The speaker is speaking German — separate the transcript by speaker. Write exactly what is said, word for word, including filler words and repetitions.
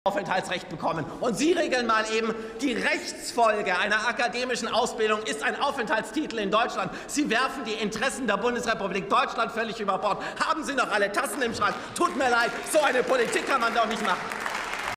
Speaker 1: Aufenthaltsrecht bekommen. Und Sie regeln mal eben, die Rechtsfolge einer akademischen Ausbildung ist ein Aufenthaltstitel in Deutschland. Sie werfen die Interessen der Bundesrepublik Deutschland völlig über Bord. Haben Sie noch alle Tassen im Schrank? Tut mir leid, so eine Politik kann man doch nicht machen.